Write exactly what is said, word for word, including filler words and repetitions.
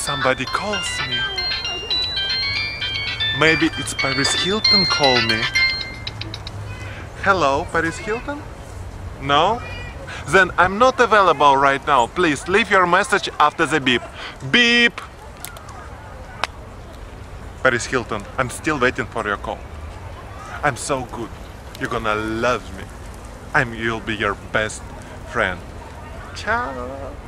somebody calls me. Maybe it's Paris Hilton call me. Hello, Paris Hilton? No? Then I'm not available right now. Please leave your message after the beep. Beep! Paris Hilton, I'm still waiting for your call. I'm so good. You're gonna love me. I'm, you'll be your best friend. Ciao!